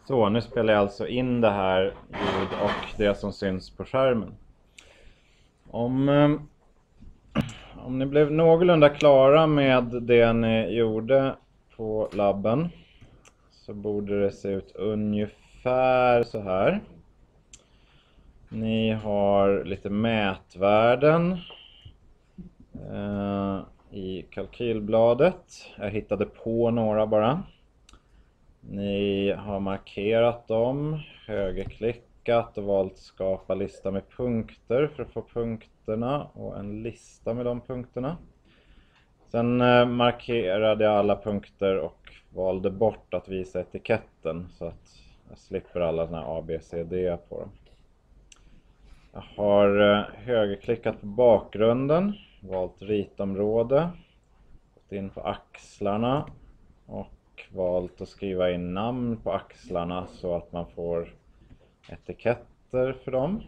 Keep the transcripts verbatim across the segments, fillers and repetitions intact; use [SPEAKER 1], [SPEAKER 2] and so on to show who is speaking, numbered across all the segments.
[SPEAKER 1] Så, nu spelar jag alltså in det här ljud och det som syns på skärmen. Om, om ni blev någorlunda klara med det ni gjorde på labben så borde det se ut ungefär så här. Ni har lite mätvärden eh, i kalkylbladet. Jag hittade på några bara. Ni har markerat dem, högerklickat och valt skapa lista med punkter för att få punkterna och en lista med de punkterna. Sen markerade jag alla punkter och valde bort att visa etiketten så att jag slipper alla såna här A, B, C, D på dem. Jag har högerklickat på bakgrunden, valt ritområde, gått in på axlarna och valt att skriva in namn på axlarna så att man får etiketter för dem.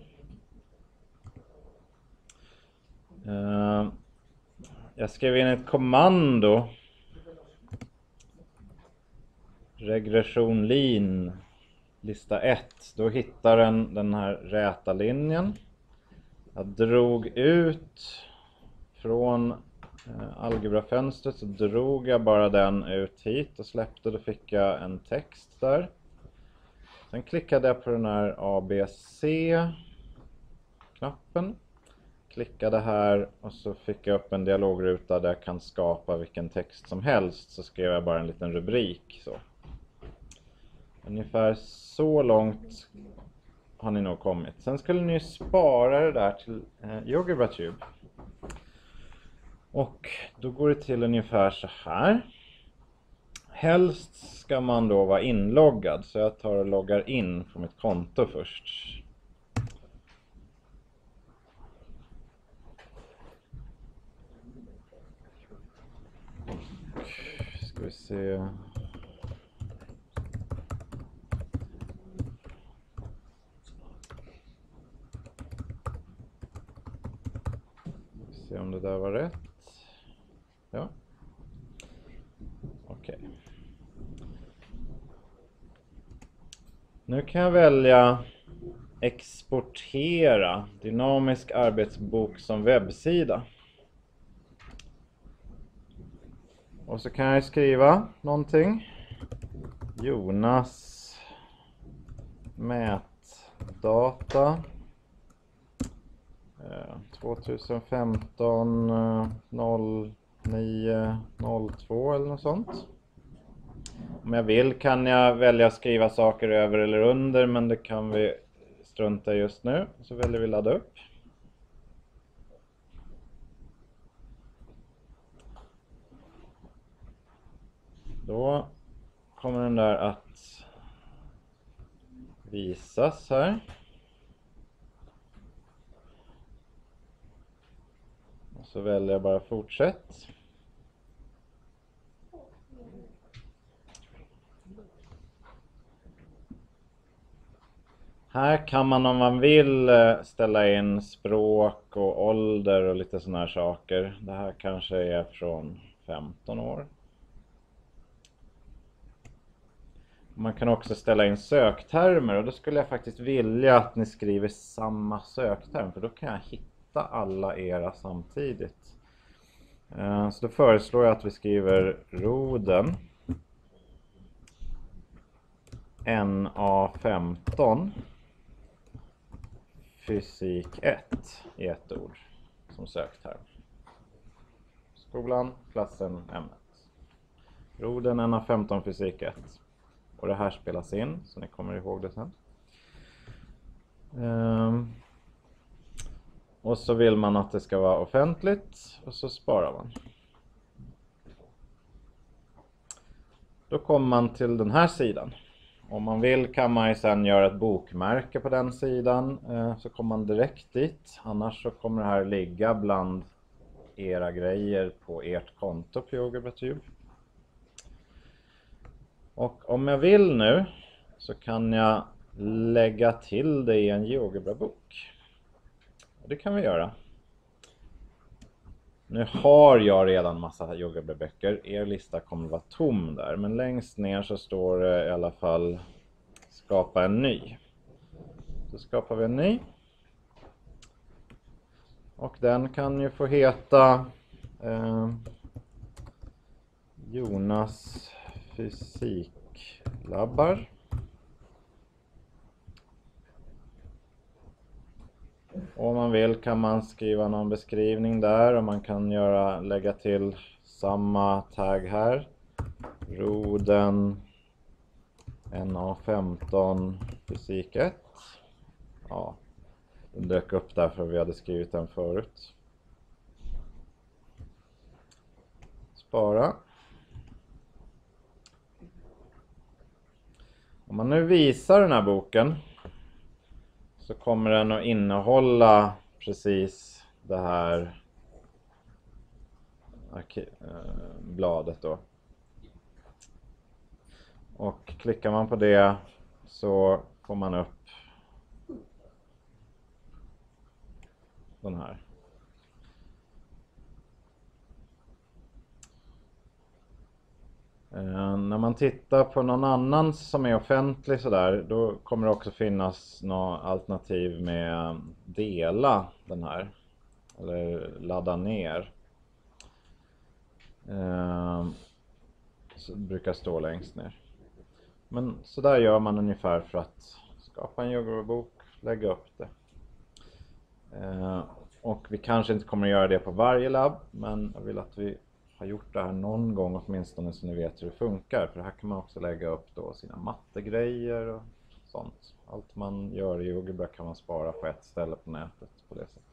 [SPEAKER 1] Jag skrev in ett kommando. Regression lin lista ett. Då hittar den den här räta linjen. Jag drog ut från algebrafönstret så drog jag bara den ut hit och släppte, då fick jag en text där. Sen klickade jag på den här A B C-knappen. Klickade här och så fick jag upp en dialogruta där jag kan skapa vilken text som helst. Så skrev jag bara en liten rubrik. Så. Ungefär så långt har ni nog kommit. Sen skulle ni spara det där till eh, GeoGebraTube. Och då går det till ungefär så här. Helst ska man då vara inloggad, så jag tar och loggar in på mitt konto först. Ska vi se. Se om det där var rätt. Ja. Okej. Okay. Nu kan jag välja exportera dynamisk arbetsbok som webbsida. Och så kan jag skriva någonting. Jonas mätdata tjugofemton noll nio noll två eller något sånt. Om jag vill kan jag välja att skriva saker över eller under, men det kan vi strunta just nu. Så väljer vi ladda upp. Då kommer den där att visas här. Och så väljer jag bara fortsätt. Här kan man om man vill ställa in språk och ålder och lite såna här saker. Det här kanske är från femton år. Man kan också ställa in söktermer, och då skulle jag faktiskt vilja att ni skriver samma sökterm, för då kan jag hitta alla era samtidigt. Så då föreslår jag att vi skriver roden N A femton fysik ett i ett ord som sökterm. Skolan, klassen, ämnet. Roden N A femton fysik ett. Och det här spelas in, så ni kommer ihåg det sen. Um, och så vill man att det ska vara offentligt, och så sparar man. Då kommer man till den här sidan. Om man vill kan man ju sen göra ett bokmärke på den sidan, uh, så kommer man direkt dit. Annars så kommer det här ligga bland era grejer på ert konto på GeoGebraTube. Och om jag vill nu så kan jag lägga till det i en GeoGebra-bok. Det kan vi göra. Nu har jag redan massa GeoGebra-böcker. Er lista kommer att vara tom där. Men längst ner så står det i alla fall skapa en ny. Så skapar vi en ny. Och den kan ju få heta eh, Jonas fysiklabbar. Om man vill kan man skriva någon beskrivning där, och man kan göra, lägga till samma tagg här. Roden N A femton fysik ett. Ja, den dök upp där för vi hade skrivit den förut. Spara. Om man nu visar den här boken så kommer den att innehålla precis det här bladet då. Och klickar man på det så får man upp den här. Eh, när man tittar på någon annan som är offentlig sådär, då kommer det också finnas något alternativ med dela den här. Eller ladda ner. Eh, så brukar stå längst ner. Men så där gör man ungefär för att skapa en yoga-bok, lägga upp det. Eh, och vi kanske inte kommer att göra det på varje labb, men jag vill att vi har gjort det här någon gång åtminstone så ni vet hur det funkar. För här kan man också lägga upp då sina mattegrejer och sånt. Allt man gör i YogiBook kan man spara på ett ställe på nätet på det sättet.